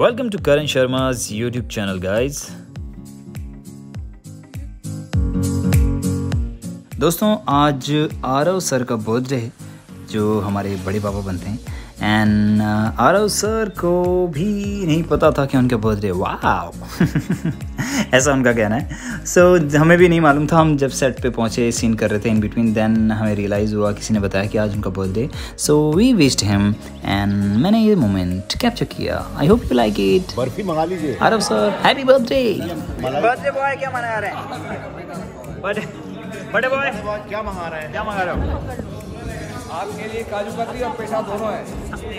Welcome to Karan Sharma's YouTube channel, guys. दोस्तों आज Aarav sir का बर्थडे है जो हमारे बड़े पापा बनते हैं एंड आरव सर को भी नहीं पता था कि उनका बर्थडे। वाव ऐसा उनका कहना है। सो हमें भी नहीं मालूम था। हम जब सेट पे पहुंचे सीन कर रहे थे इन बिटवीन, देन हमें रियलाइज़ हुआ, किसी ने बताया कि आज उनका birthday. So we wished him and मैंने ये मोमेंट कैप्चर किया। I hope you like it. Barfi मंगा लीजिए। Aarav sir happy birthday. Birthday boy क्या मना रहे हैं? बर्थडे बॉय क्या मंगा रहे हैं? क्या मंगा रहे हो? आपके लिए काजू कतली और पेठा दोनों है।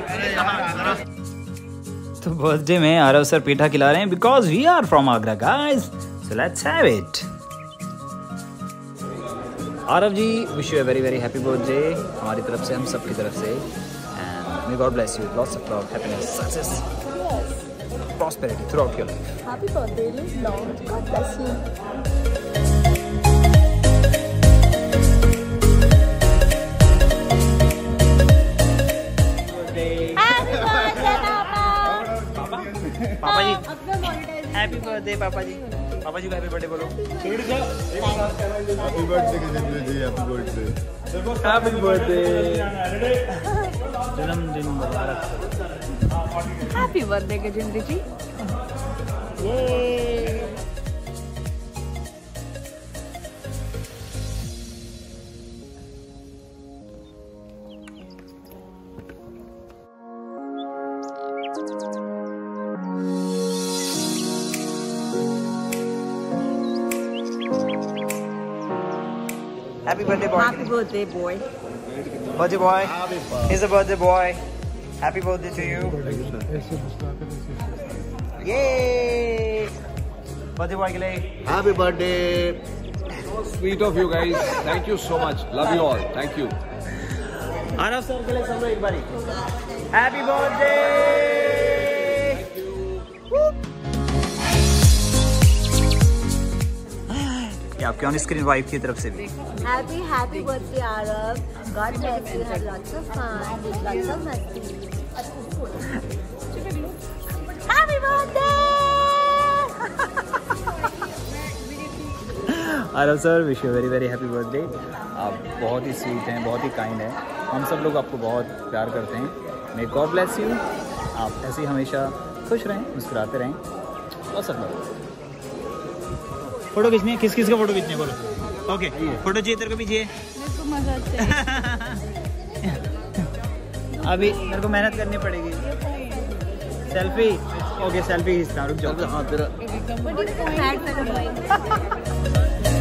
तो बर्थडे में आरव सर पेठा खिला रहे हैं because we are from Agra guys, so let's have it. Aarav ji wish you a very very happy birthday हमारी तरफ से, हम सब की तरफ से, and may god bless you, lots of love, happiness, success, prosperity throughout your life. Happy birthday, live long. God bless you. पापा जी happy birthday. पापा जी को हैप्पी बर्थडे बोलो। हैप्पी बर्थडे के जी, हैप्पी बर्थडे। हैप्पी बर्थडे, जन्मदिन मुबारक। Happy birthday, Gajendra ji. Yay! Happy birthday boy. Happy birthday, boy. Birthday boy. He's a birthday boy. Happy birthday to you. Yay! Birthday boy के लिए happy birthday. Sweet of you guys. Thank you so much. Love you all. Thank you. Aarav sir के लिए सब लोग एक बारी happy birthday. आपके on screen wife की तरफ से भी Happy birthday, Arav. God bless you. Have lots of fun. With lots of messy. Happy birthday! Aarav sir wish you very very happy birthday. आप बहुत ही स्वीट हैं, बहुत ही काइंड हैं। हम सब लोग आपको बहुत प्यार करते हैं। May god bless you. आप ऐसे ही हमेशा खुश रहें, मुस्कुराते रहें और सब लोग। फोटो खींचनी है? किस किस का फोटो खींचनी है बोलो। ओके फोटो चाहिए तेरे को भी चाहिए? अभी मेरे को मेहनत करनी पड़ेगी। सेल्फी ओके सेल्फी खींचता, रुक जाओ। हाँ तेरा